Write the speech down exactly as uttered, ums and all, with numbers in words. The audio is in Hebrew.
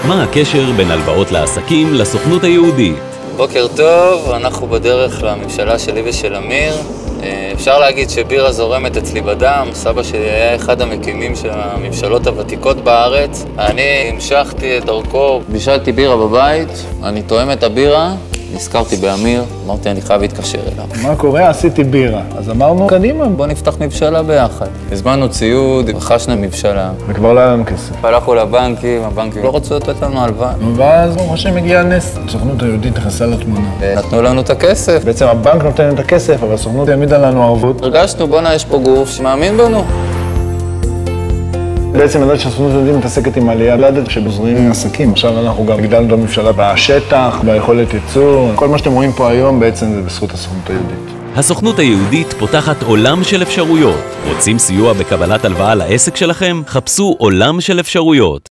מה הקשר בין הלוואות לעסקים לסוכנות היהודית? בוקר טוב, אנחנו בדרך לממשלה שלי ושל אמיר. אפשר להגיד שבירה זורמת אצלי בדם. סבא שלי היה אחד המקימים של הממשלות הוותיקות בארץ. אני המשכתי את דרכו, בישלתי בירה בבית, אני תואם את הבירה, נזכרתי באמיר, אמרתי אני חייב להתקשר אליו. מה קורה? עשיתי בירה. אז אמרנו, קדימה. בוא נפתח מבשלה ביחד. הזמנו ציוד, רכשנו מבשלה. וכבר לא היה לנו כסף. הלכנו לבנקים, הבנקים לא רצו לתת לנו הלוואה. ואז ברוך השם הגיע נס. הסוכנות היהודית נכנסה לתמונה. נתנו לנו את הכסף. בעצם הבנק נותן לנו את הכסף, אבל הסוכנות העמידה לנו ערבות. הרגשנו, בוא'נה, יש פה גוף שמאמין בנו. בעצם ידעת שהסוכנות היהודית מתעסקת עם עלייה, לא ידעת שבוזרים עסקים. עכשיו אנחנו גם הגדלנו את הממשלה בשטח, ביכולת ייצור. כל מה שאתם רואים פה היום בעצם זה בזכות הסוכנות היהודית. הסוכנות היהודית פותחת עולם של אפשרויות. רוצים סיוע בקבלת הלוואה לעסק שלכם? חפשו עולם של אפשרויות.